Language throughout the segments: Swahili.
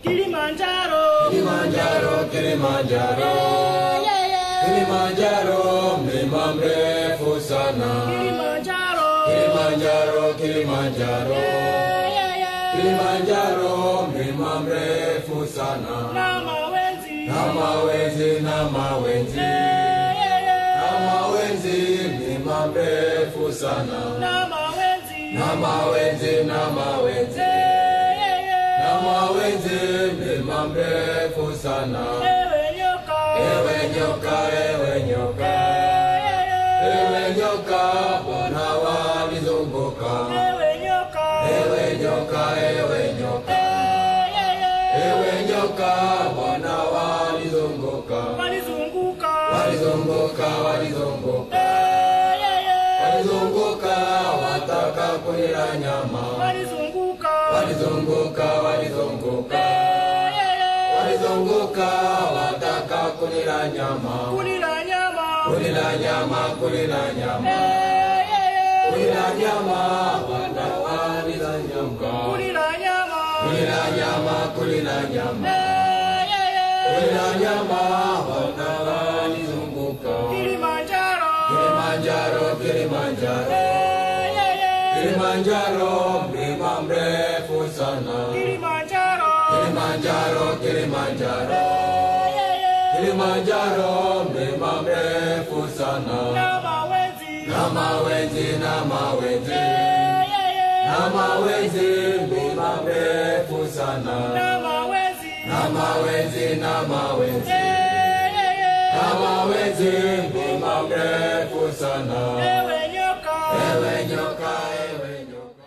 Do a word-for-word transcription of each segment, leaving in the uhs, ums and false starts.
Kilimanjaro, Kilimanjaro, Kilimanjaro, yeah, yeah. Kilimanjaro, mlima mrefu sana. Kilimanjaro, Kilimanjaro, Kilimanjaro, yeah, yeah. Kilimanjaro, mlima mrefu sana. Na mawenzi, Na mawenzi, na mawenzi, yeah, yeah. na mawenzi, mlima mrefu sana. Na mawenzi, Na mawenzi, na mawenzi, yeah, yeah. na mawenzi, mlima mrefu sana. Ewe nyoka, Ewe nyoka, ewe nyoka, yeah, yeah. ewe nyoka, mbona walizunguka? Ewe nyoka, Ewe nyoka, ewe nyoka, yeah, yeah. ewe nyoka, mbona walizunguka? Walizunguka, Walizunguka, walizunguka, yeah, yeah. walizunguka, wataka kulila nyama. Walizunguka, Walizunguka, walizunguka, yeah, yeah. walizunguka, wataka kulila nyama. Kulila nyama, Kulila nyama, kulila nyama, yeah, yeah. kulila nyama, wana walila nyama. Kulila nyama, Kulila nyama, kulila nyama, yeah, yeah. kulila nyama, wana walizunguka. Kilimanjaro, Kilimanjaro, Kilimanjaro, yeah, yeah, yeah. Kilimanjaro, mlima mrefu sana. Kilimanjaro, Kilimanjaro, Kilimanjaro, yeah, yeah. Kilimanjaro, mlima mrefu sana. Na mawenzi, Na mawenzi, na mawenzi, yeah, yeah, yeah. na mawenzi, mlima mrefu sana. Na mawenzi, Na mawenzi, na mawenzi, yeah, yeah, yeah. na mawenzi, mlima mrefu sana. Ewe nyoka, Ewe nyoka, ewe nyoka.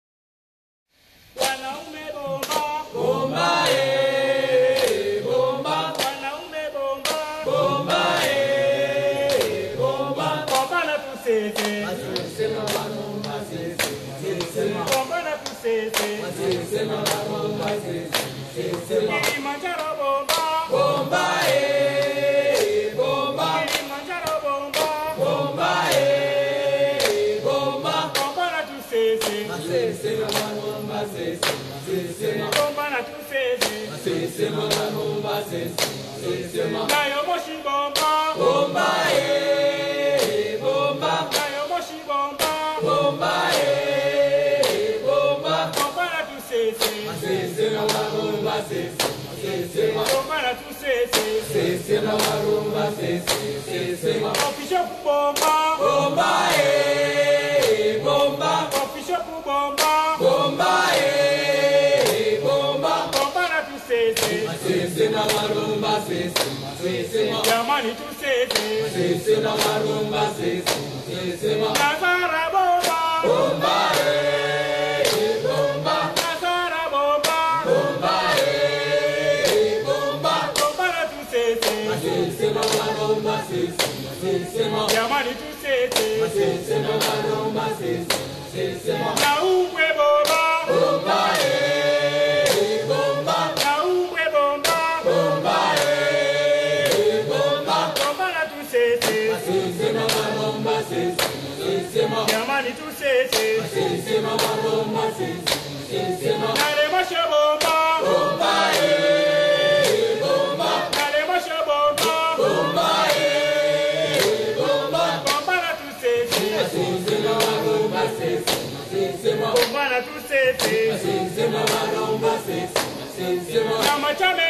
wanaume bomba, Bomba, eh, bomba, wanaume bomba, bomba, eh, bomba. bomba na tusese, Sema bomba, sisi, sema, bomba na tusese. sema bomba, sisi, sema. Kilimanjaro bomba, Bomba, eh, bomba, Kilimanjaro bomba, bomba, eh, bomba. bomba na tusese, Sema bomba, sisi, sema. bomba na tusese. Sema bomba, sisi, sema. Nayo moshi bomba, Bomba, eh, bomba, nayo moshi bomba, bomba, eh, bomba. bomba na tusese, Sema bomba, sisi, sema. bomba na tusese. Sema bomba, sisi, sema. Coffee shop bomba, Bomba, eh, bomba, coffee shop bomba, bomba, eh, bomba. bomba na tusese. Sema bomba, sisi, sema. Jamani tusese, Sema bomba, sisi, sema. Nazara bomba, Bomba, eh, bomba, Nazara bomba, bomba, eh, bomba. bomba na tusese. Sema bomba, sisi, sema. Jamani tusese, Sema bomba, sisi, sema. na umbwe bomba, Bomba, eh, bomba, na umbwe bomba, bomba, eh, bomba. bomba na tusese. Sema bomba, sisi, sema. Jamani tusese, Sema bomba, sisi, sema. na lemosho bomba, Bomba, eh, bomba, na lemosho bomba, bomba, eh, bomba. bomba na tusese, Sema bomba, sisi, sema. bomba na tusese. Sema bomba, sisi, sema. Na machame